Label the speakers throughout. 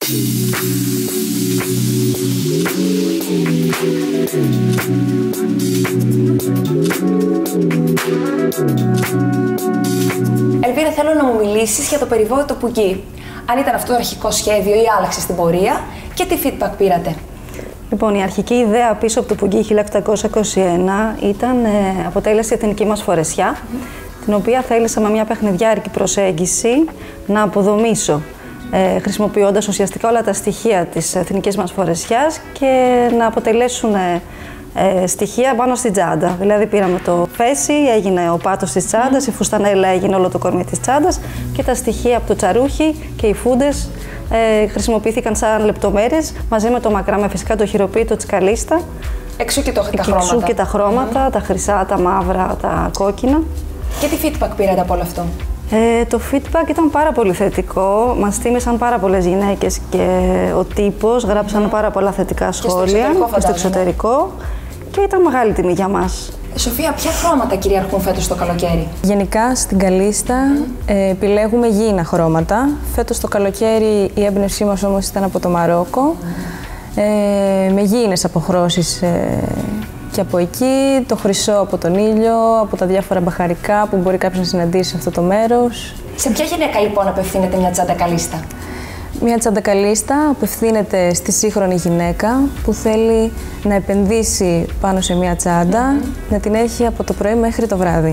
Speaker 1: Ελβίρα, θέλω να μου μιλήσεις για το περιβόητο πουγγί. Αν ήταν αυτό το αρχικό σχέδιο ή άλλαξε στην πορεία και τι feedback πήρατε.
Speaker 2: Λοιπόν, η αρχική ιδέα πίσω από το πουγγί 1821 ήταν αποτέλεσε η εθνική μας φορεσιά, την οποία θέλησα με μια παιχνιδιάρικη προσέγγιση να αποδομήσω, χρησιμοποιώντας ουσιαστικά όλα τα στοιχεία της εθνικής μας φορεσιάς και να αποτελέσουν στοιχεία πάνω στην τσάντα. Δηλαδή πήραμε το φέση, έγινε ο πάτος της τσάντας, η φουστανέλα έγινε όλο το κορμί της τσάντας και τα στοιχεία από το τσαρούχι και οι φούντες χρησιμοποιήθηκαν σαν λεπτομέρειες μαζί με το μακράμε, φυσικά το χειροποίητο της καλίστα.
Speaker 1: Εξού και τα χρώματα.
Speaker 2: Εξού και τα χρώματα, τα χρυσά, τα μαύρα, τα κόκκινα.
Speaker 1: Και τι feedback πήρατε από όλο αυτό.
Speaker 2: Το feedback ήταν πάρα πολύ θετικό. Μας τίμησαν πάρα πολλές γυναίκες και ο τύπος γράψαν πάρα πολλά θετικά σχόλια και στο εξωτερικό και ήταν μεγάλη τιμή για μας.
Speaker 1: Σοφία, ποια χρώματα κυριαρχούν φέτος το καλοκαίρι?
Speaker 3: Γενικά στην καλίστα επιλέγουμε γήινα χρώματα. Φέτος το καλοκαίρι η έμπνευσή μας όμως ήταν από το Μαρόκο, με γήινες αποχρώσεις και από εκεί, το χρυσό από τον ήλιο, από τα διάφορα μπαχαρικά που μπορεί κάποιος να συναντήσει σε αυτό το μέρος.
Speaker 1: Σε ποια γυναίκα λοιπόν απευθύνεται μια τσάντα καλίστα?
Speaker 3: Μια τσάντα καλίστα απευθύνεται στη σύγχρονη γυναίκα που θέλει να επενδύσει πάνω σε μια τσάντα, να την έχει από το πρωί μέχρι το βράδυ.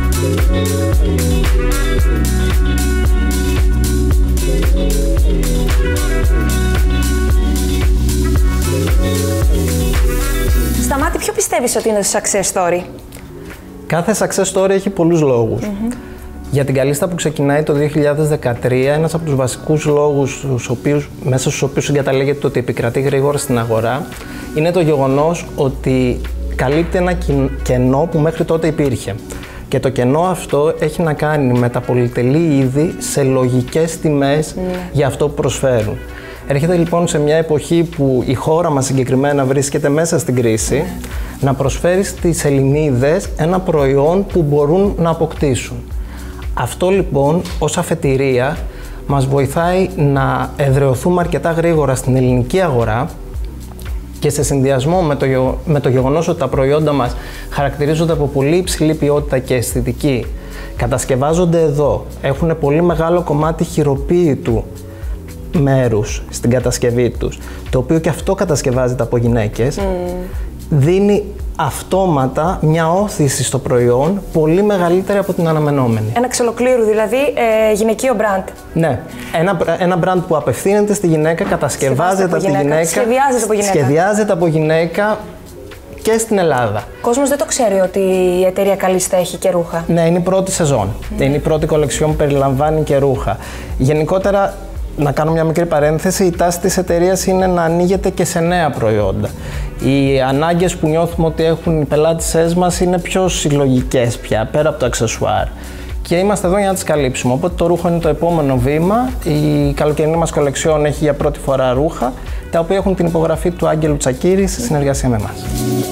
Speaker 1: Σταμάτη, ποιο πιστεύεις ότι είναι το success story?
Speaker 4: Κάθε success story έχει πολλούς λόγους. Για την καλίστα που ξεκινάει το 2013, ένας από τους βασικούς λόγους μέσα στους οποίους συγκαταλέγεται το ότι επικρατεί γρήγορα στην αγορά είναι το γεγονός ότι καλύπτει ένα κενό που μέχρι τότε υπήρχε. Και το κενό αυτό έχει να κάνει με τα πολυτελή είδη σε λογικές τιμές για αυτό που προσφέρουν. Έρχεται λοιπόν σε μια εποχή που η χώρα μας συγκεκριμένα βρίσκεται μέσα στην κρίση να προσφέρει στις Ελληνίδες ένα προϊόν που μπορούν να αποκτήσουν. Αυτό λοιπόν ως αφετηρία μας βοηθάει να εδραιωθούμε αρκετά γρήγορα στην ελληνική αγορά και σε συνδυασμό με το γεγονός ότι τα προϊόντα μας χαρακτηρίζονται από πολύ υψηλή ποιότητα και αισθητική, κατασκευάζονται εδώ, έχουν πολύ μεγάλο κομμάτι χειροποίητου μέρους στην κατασκευή τους, το οποίο και αυτό κατασκευάζεται από γυναίκες, δίνει αυτόματα μια όθηση στο προϊόν πολύ μεγαλύτερη από την αναμενόμενη.
Speaker 1: Ένα εξολοκλήρου δηλαδή γυναικείο μπραντ.
Speaker 4: Ναι. Ένα μπραντ που απευθύνεται στη γυναίκα, κατασκευάζεται από τη γυναίκα, σχεδιάζεται από γυναίκα και στην Ελλάδα. Ο
Speaker 1: κόσμος δεν το ξέρει ότι η εταιρεία Καλίστα έχει και ρούχα.
Speaker 4: Ναι, είναι η πρώτη σεζόν. Είναι η πρώτη κολεξιόν που περιλαμβάνει και ρούχα. Γενικότερα, να κάνω μια μικρή παρένθεση, η τάση της εταιρείας είναι να ανοίγεται και σε νέα προϊόντα. Οι ανάγκες που νιώθουμε ότι έχουν οι πελάτησές μας είναι πιο συλλογικές πια, πέρα από το αξεσουάρ. Και είμαστε εδώ για να τις καλύψουμε. Οπότε το ρούχο είναι το επόμενο βήμα. Η καλοκαιρινή μας κολεξιόν έχει για πρώτη φορά ρούχα, τα οποία έχουν την υπογραφή του Άγγελου Τσακίρη σε συνεργασία με εμάς.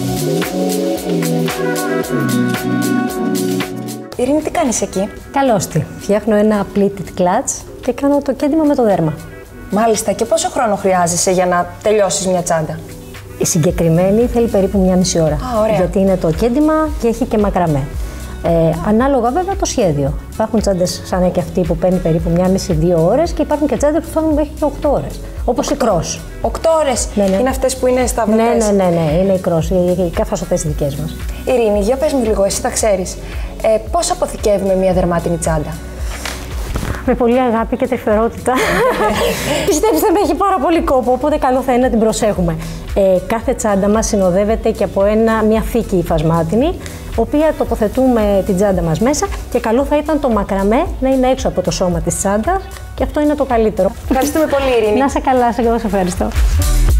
Speaker 1: Ειρήνη, τι κάνεις εκεί?
Speaker 5: Καλώς τη. Φτιάχνω ένα pleated clutch και κάνω το κέντημα με το δέρμα.
Speaker 1: Μάλιστα. Και πόσο χρόνο χρειάζεσαι για να τελειώσεις μια τσάντα?
Speaker 5: Η συγκεκριμένη θέλει περίπου 1,5 ώρα.
Speaker 1: Ωραία.
Speaker 5: Γιατί είναι το κέντημα και έχει και μακραμέ. Ανάλογα βέβαια το σχέδιο. Υπάρχουν τσάντες σαν και αυτή που παίρνει περίπου 1,5-2 ώρες και υπάρχουν και τσάντες που φτάνουν μέχρι και 8 ώρες. Όπως η cross.
Speaker 1: 8 ώρες?
Speaker 5: Ναι.
Speaker 1: Είναι αυτές που είναι στα βελτές?
Speaker 5: Ναι, είναι η cross, οι καθαστές δικές μας.
Speaker 1: Ειρήνη, για πες μου λίγο, εσύ τα ξέρεις. Πώς αποθηκεύουμε μια δερμάτινη τσάντα?
Speaker 5: Με πολύ αγάπη και τρυφερότητα. Πιστέψτε με, έχει πάρα πολύ κόπο, οπότε καλό θα είναι να την προσέχουμε. Κάθε τσάντα μας συνοδεύεται και από μια θήκη υφασμάτινη, οποία τοποθετούμε την τσάντα μας μέσα και καλό θα ήταν το μακραμέ να είναι έξω από το σώμα της τσάντας και αυτό είναι το καλύτερο.
Speaker 1: Ευχαριστούμε πολύ, Ειρήνη.
Speaker 5: Να είσαι καλά, εγώ σας ευχαριστώ.